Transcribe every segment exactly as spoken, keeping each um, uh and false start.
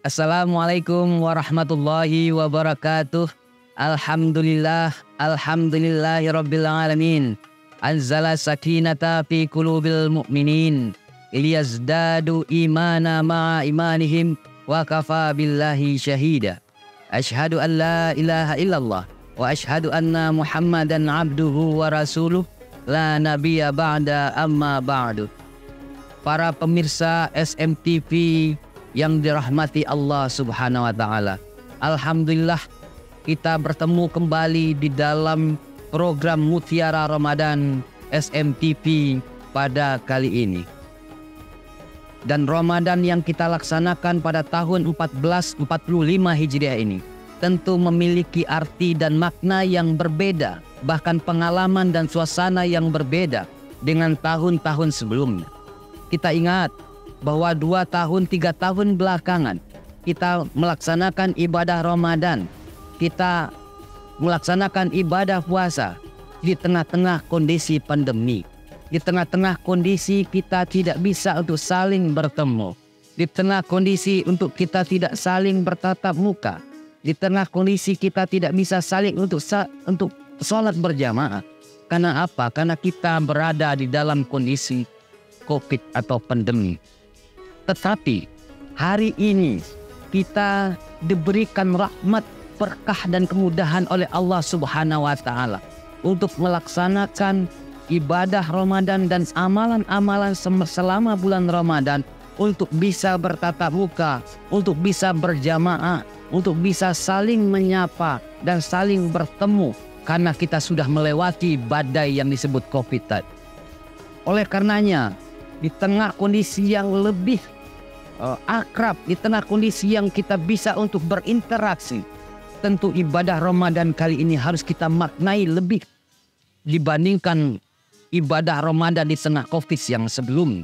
Assalamualaikum warahmatullahi wabarakatuh. Alhamdulillah, alhamdulillahi rabbil alamin. Anzala sakinata fi qulubil mu'minin liyazdadu imana ma'a imanihim wa kafa billahi syahida. Ashhadu an la ilaha illallah wa ashhadu anna Muhammadan abduhu wa rasuluh la nabiyya ba'da amma ba'du. Para pemirsa S M T V yang dirahmati Allah Subhanahu wa taala. Alhamdulillah kita bertemu kembali di dalam program Mutiara Ramadan S M T V pada kali ini. Dan Ramadan yang kita laksanakan pada tahun seribu empat ratus empat puluh lima Hijriah ini tentu memiliki arti dan makna yang berbeda, bahkan pengalaman dan suasana yang berbeda dengan tahun-tahun sebelumnya. Kita ingat bahwa dua tahun, tiga tahun belakangan kita melaksanakan ibadah Ramadan, kita melaksanakan ibadah puasa di tengah-tengah kondisi pandemi, di tengah-tengah kondisi kita tidak bisa untuk saling bertemu, di tengah kondisi untuk kita tidak saling bertatap muka, di tengah kondisi kita tidak bisa saling untuk untuk sholat berjamaah. Karena apa? Karena kita berada di dalam kondisi COVID atau pandemi. Tetapi hari ini kita diberikan rahmat, berkah dan kemudahan oleh Allah Subhanahu wa taala untuk melaksanakan ibadah Ramadan dan amalan-amalan selama bulan Ramadan untuk bisa bertatap muka, untuk bisa berjamaah, untuk bisa saling menyapa dan saling bertemu karena kita sudah melewati badai yang disebut COVID tadi. Oleh karenanya, di tengah kondisi yang lebih Uh, akrab, di tengah kondisi yang kita bisa untuk berinteraksi, tentu ibadah Ramadan kali ini harus kita maknai lebih dibandingkan ibadah Ramadan di tengah COVID yang sebelumnya.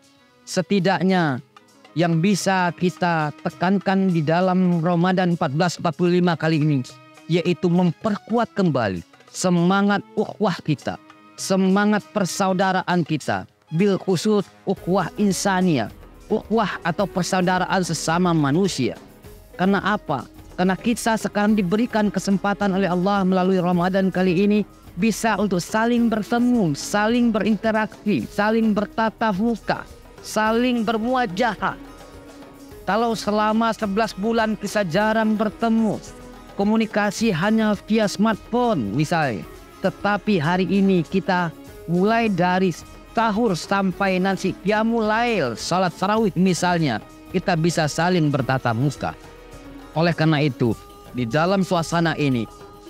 Setidaknya yang bisa kita tekankan di dalam Ramadan seribu empat ratus empat puluh lima kali ini yaitu memperkuat kembali semangat ukhuwah kita, semangat persaudaraan kita, bil khusus ukhuwah insaniyah, ukhuwah atau persaudaraan sesama manusia. Karena apa? Karena kita sekarang diberikan kesempatan oleh Allah melalui Ramadan kali ini bisa untuk saling bertemu, saling berinteraksi, saling bertatap muka, saling bermuajahah. Kalau selama sebelas bulan kita jarang bertemu, komunikasi hanya via smartphone misalnya, tetapi hari ini kita mulai dari sahur sampai nanti qiyamul lail, salat tarawih misalnya, kita bisa saling bertatap muka. Oleh karena itu, di dalam suasana ini,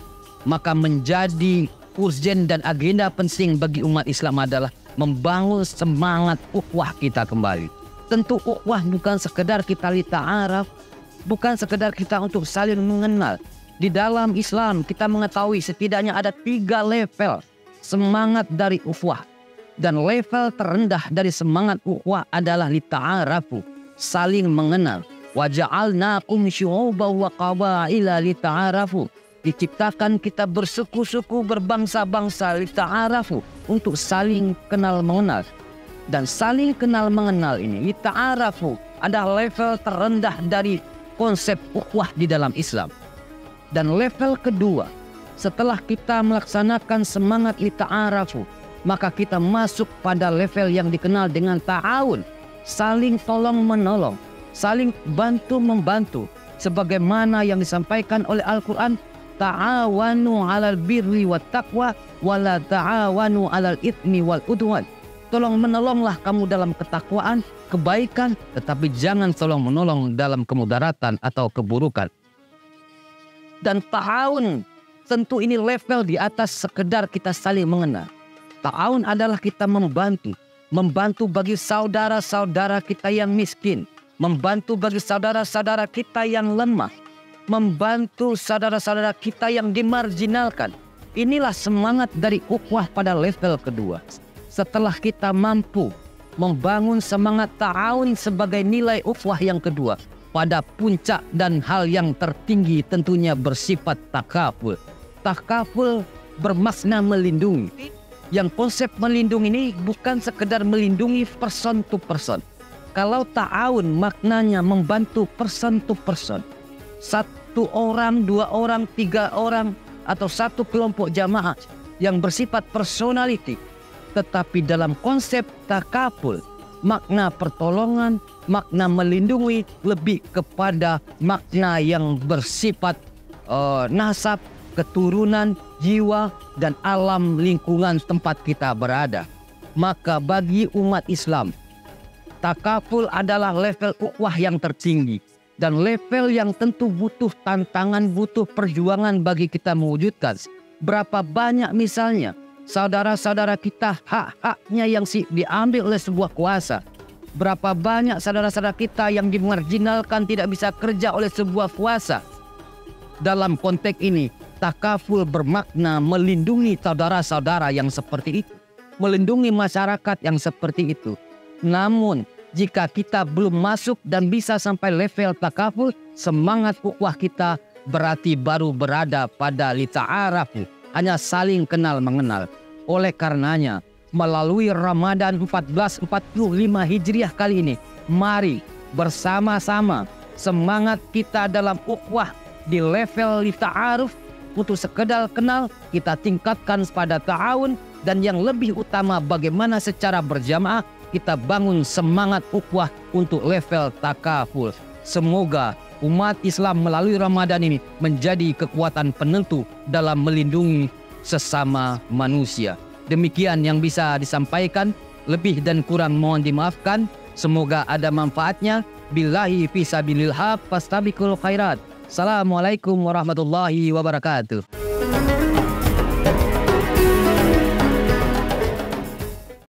maka menjadi urgen dan agenda penting bagi umat Islam adalah membangun semangat ukhuwah kita kembali. Tentu ukhuwah bukan sekedar kita lita'araf, bukan sekedar kita untuk saling mengenal. Di dalam Islam kita mengetahui setidaknya ada tiga level semangat dari ukhuwah. Dan level terendah dari semangat ukhuwah adalah lita'arafu, saling mengenal. Wa ja'alnakum syu'uban wa qabaila lita'arafu. Diciptakan kita bersuku-suku, berbangsa-bangsa, lita'arafu, untuk saling kenal mengenal. Dan saling kenal mengenal ini, lita'arafu, adalah level terendah dari konsep ukhuwah di dalam Islam. Dan level kedua, setelah kita melaksanakan semangat lita'arafu, maka kita masuk pada level yang dikenal dengan ta'awun, saling tolong menolong, saling bantu membantu, sebagaimana yang disampaikan oleh Al-Quran, ta'awanu 'alal birri wat taqwa wala ta'awanu 'alal itsmi wal udwan. Tolong menolonglah kamu dalam ketakwaan, kebaikan, tetapi jangan tolong menolong dalam kemudaratan atau keburukan. Dan ta'awun tentu ini level di atas sekedar kita saling mengenal. Ta'awun adalah kita membantu, membantu bagi saudara-saudara kita yang miskin, membantu bagi saudara-saudara kita yang lemah, membantu saudara-saudara kita yang dimarginalkan. Inilah semangat dari ukhuwah pada level kedua. Setelah kita mampu membangun semangat ta'awun sebagai nilai ukhuwah yang kedua, pada puncak dan hal yang tertinggi tentunya bersifat takaful. Takaful bermakna melindungi. Yang konsep melindungi ini bukan sekedar melindungi person to person, Kalau ta'awun maknanya membantu person to person. Satu orang, dua orang, tiga orang, atau satu kelompok jamaah yang bersifat personality. Tetapi dalam konsep takaful, makna pertolongan, makna melindungi lebih kepada makna yang bersifat uh, nasab, keturunan, jiwa, dan alam lingkungan tempat kita berada. Maka bagi umat Islam, takaful adalah level ukhuwah yang tertinggi dan level yang tentu butuh tantangan, butuh perjuangan bagi kita mewujudkan. Berapa banyak misalnya saudara-saudara kita hak-haknya yang diambil oleh sebuah kuasa. Berapa banyak saudara-saudara kita yang dimarginalkan, tidak bisa kerja oleh sebuah kuasa. Dalam konteks ini, takaful bermakna melindungi saudara-saudara yang seperti itu, melindungi masyarakat yang seperti itu. Namun, jika kita belum masuk dan bisa sampai level takaful, semangat ukhuwah kita berarti baru berada pada lita'arafu, hanya saling kenal mengenal. Oleh karenanya, melalui Ramadan seribu empat ratus empat puluh lima Hijriah kali ini, mari bersama-sama semangat kita dalam ukhuwah di level lita'aruf untuk sekedar kenal, kita tingkatkan pada ta'awun, dan yang lebih utama bagaimana secara berjamaah kita bangun semangat ukhuwah untuk level takaful. Semoga umat Islam melalui Ramadan ini menjadi kekuatan penentu dalam melindungi sesama manusia. Demikian yang bisa disampaikan, lebih dan kurang mohon dimaafkan. Semoga ada manfaatnya. Billahi fisabilillah fastabiqul khairat. Assalamualaikum warahmatullahi wabarakatuh.